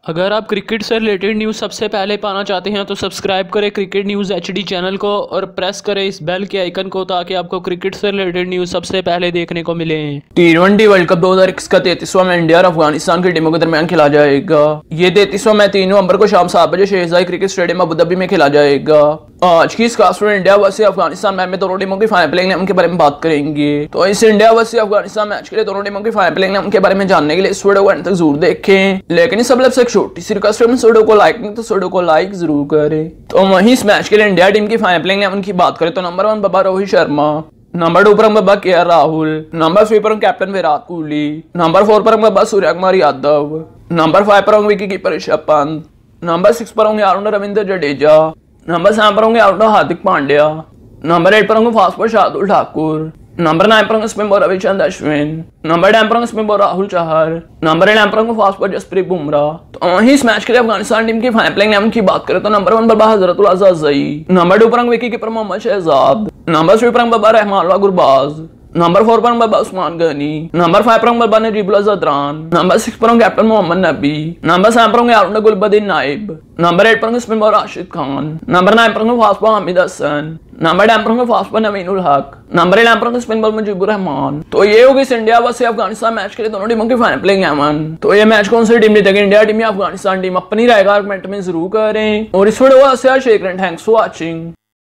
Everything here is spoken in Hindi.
अगर आप क्रिकेट से रिलेटेड न्यूज़ सबसे पहले पाना चाहते हैं तो सब्सक्राइब करें क्रिकेट न्यूज़ एचडी चैनल को और प्रेस करें इस बेल के आइकन को ताकि आपको क्रिकेट से रिलेटेड न्यूज़ सबसे पहले देखने को मिले। T20 वर्ल्ड कप 2021 का 33वां मैच इंडिया और अफगानिस्तान की टीमों के दरमियान खेला जाएगा। ये 33वां मैच 3 नवंबर को शाम 7 बजे Sheikh Zayed cricket stadium Abu Dhabi में खेला जाएगा। आज की इस खास इंडिया वर्सेस अफगानिस्तान मैच में दोनों टीमों की फाइनल प्लेइंग इलेवन के बारे में बात करेंगे। तो इस इंडिया वर्सेस अफगानिस्तान मैच के लिए दोनों टीमों की फाइनल प्लेइंग इलेवन के बारे में जानने के लिए इस वीडियो को अंत तक जरूर देखें। लेकिन इस सब से एक छोटी सी रिक्वेस्ट है, इस वीडियो को लाइक नहीं तो इस वीडियो को लाइक जरूर करें। तो वहीं इस मैच के लिए इंडिया टीम की फाइनल प्लेइंग इलेवन की बात करें तो नंबर 1 बाबा रोहित शर्मा, नंबर 2 पर बाबा के राहुल, नंबर 3 पर कैप्टन विराट कोहली, नंबर 4 पर बाबा सूर्य कुमार यादव, नंबर 5 पर होंगे wicket keeper Rishabh Pant, number 6 पर होंगे ऑलराउंडर रविंद्र जडेजा, नंबर 7 पर होंगे ऑलराउंडर हार्दिक पांड्या, नंबर 8 पर होंगे fast bowler Shardul Thakur, number 9 पर होंगे spin bowler Ravichandra Ashwin, number 10 पर होंगे spin bowler Rahul Chahar, number 11 पर होंगे फास्ट बॉलर जसप्रीत बुमराह। तो वहीं इस मैच के लिए अफगानिस्तान टीम की फाइनल प्लेइंग इलेवन की बात करें तो नंबर 1 पर हजरतुल अज़ज़ई, नंबर 2 पर होंगे wicket keeper Mohammad Shahzad, number 3 पर होंगे बाबा रहमान गुरबाज, नंबर 4 पर बाबा उस्मान गनी, नंबर 5 पर बाबा नजीबुल ज़दरान, नंबर 6 पर कैप्टन मोहम्मद नबी, नंबर 7 पर ऑलराउंडर गुलबदीन नाइब, नंबर 8 पर spin bowler Rashid Khan, number 9 पर fast bowler Hamid Hassan, number 10 पर फास्ट बॉलर नवीनुल हक, नंबर 11 पर स्पिन बॉलर मुजीबुर रहमान। तो ये होगी इस इंडिया वर्सेस अफगानिस्तान मैच के लिए दोनों टीमों की फाइनल प्लेइंग इलेवन। तो ये मैच कौन सी टीम जीतेगी, इंडिया टीम या अफगानिस्तान टीम, अपनी राय कमेंट में जरूर करें और इस वीडियो को शेयर करें। Thanks for watching.